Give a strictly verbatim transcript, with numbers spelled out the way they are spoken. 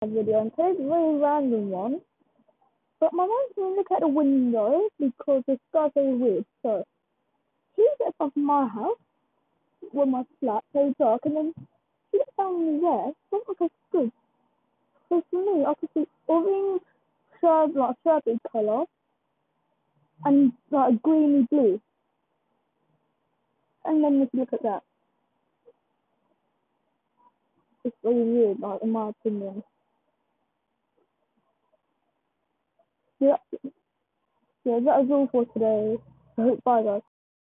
video, and today's a very random one. But my mom's gonna look at the window because the sky's very weird. So she gets off my house with my flat, very dark, and then she gets down in the air. So I'm like, good. So for me, I could see orange, sherb, like sherbet colour, and like greeny blue. And then if you look at that, it's very weird, like in my opinion. Yeah, yeah, that is all for today. I hope bye guys.